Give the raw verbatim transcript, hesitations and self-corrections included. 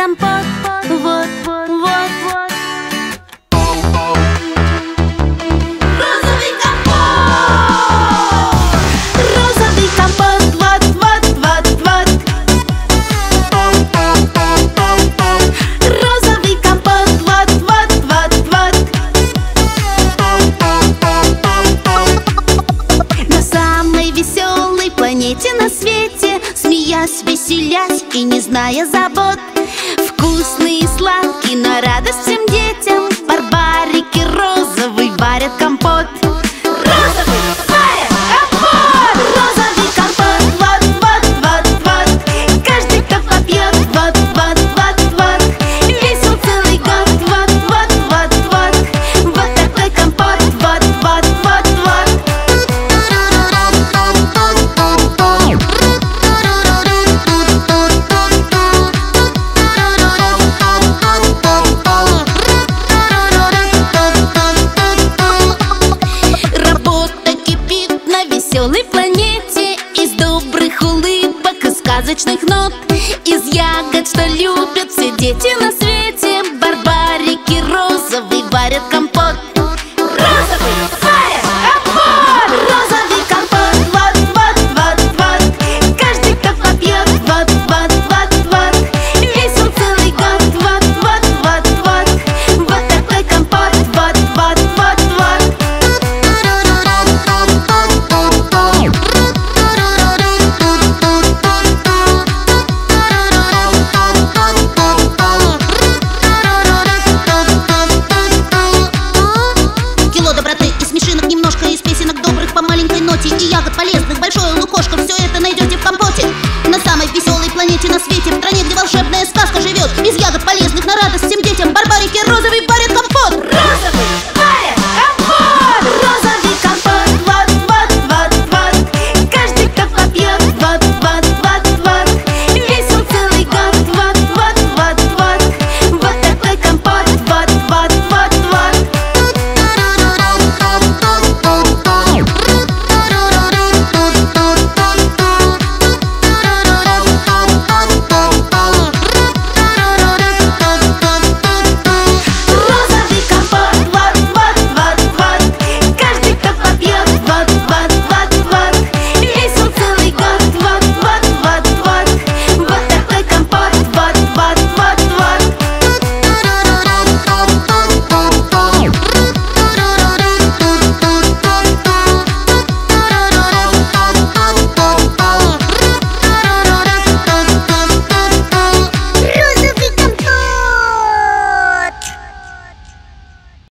компот. Вот, вот, вот, вот. Розовый компот! Розовый компот, вот, вот, вот, вот. Розовый компот, вот, вот, вот, вот. На самой веселой планете на свете, смеясь, веселясь и не зная забот, вкусный и сладкий на радость всем детям, барбарики розовый варят компот. Розовый варят компот! Розовый компот, вот, вот, вот, вот. Каждый, кто попьет, вот, вот, вот, вот. Весел целый год, вот, вот, вот, вот. Вот такой компот, вот, вот, вот, вот. Работа кипит на веселой планете, из добрых улыбок и сказочных нот, из ягод, что любят все дети